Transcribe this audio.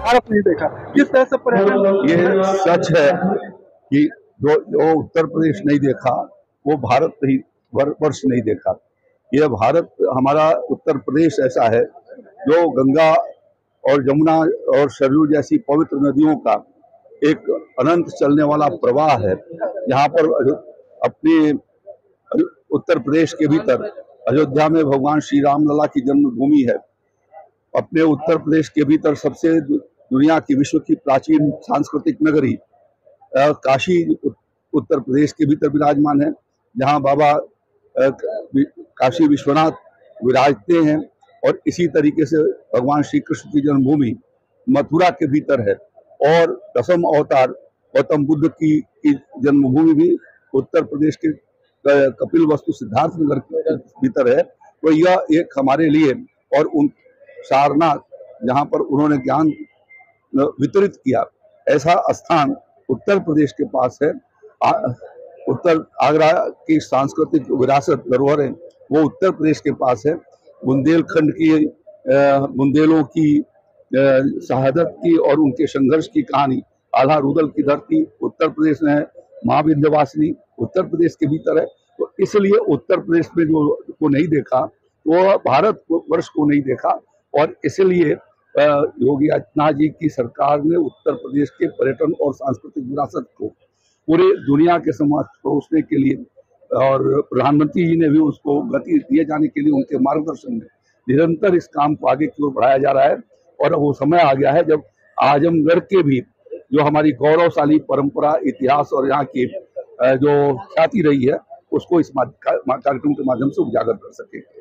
भारत नहीं देखा। किस तरह से पर्यटन, ये सच है कि जो उत्तर प्रदेश नहीं देखा वो भारत नहीं, वर्ष नहीं देखा। यह भारत, हमारा उत्तर प्रदेश ऐसा है जो गंगा और जमुना और सरयू जैसी पवित्र नदियों का एक अनंत चलने वाला प्रवाह है। यहाँ पर अपने उत्तर प्रदेश के भीतर अयोध्या में भगवान श्री राम लला की जन्मभूमि है। अपने उत्तर प्रदेश के भीतर सबसे दुनिया की, विश्व की प्राचीन सांस्कृतिक नगरी काशी उत्तर प्रदेश के भीतर विराजमान है, जहाँ बाबा काशी विश्वनाथ विराजते हैं। और इसी तरीके से भगवान श्री कृष्ण की जन्मभूमि मथुरा के भीतर है, और दसम अवतार गौतम बुद्ध की जन्मभूमि भी उत्तर प्रदेश के कपिल वस्तु सिद्धार्थ नगर के भीतर है। तो यह एक हमारे लिए, और उन सारनाथ जहाँ पर उन्होंने ज्ञान वितरित किया, ऐसा स्थान उत्तर प्रदेश के पास है। उत्तर आगरा की सांस्कृतिक विरासत धरोहर है वो उत्तर प्रदेश के पास है। बुंदेलखंड की बुंदेलों की शहादत की और उनके संघर्ष की कहानी, आल्हा रुदल की धरती उत्तर प्रदेश में है, माँ विंध्यवासिनी उत्तर प्रदेश के भीतर है। तो इसलिए उत्तर प्रदेश में जो को नहीं देखा वो भारत वर्ष को नहीं देखा। और इसलिए योगी आदित्यनाथ जी की सरकार ने उत्तर प्रदेश के पर्यटन और सांस्कृतिक विरासत को पूरे दुनिया के समक्ष परोसने के लिए, और प्रधानमंत्री जी ने भी उसको गति दिए जाने के लिए उनके मार्गदर्शन में निरंतर इस काम को आगे की ओर बढ़ाया जा रहा है। और वो समय आ गया है जब आजमगढ़ के भी जो हमारी गौरवशाली परंपरा, इतिहास और यहाँ की जो ख्याति रही है उसको इस कार्यक्रम के माध्यम से उजागर कर सके।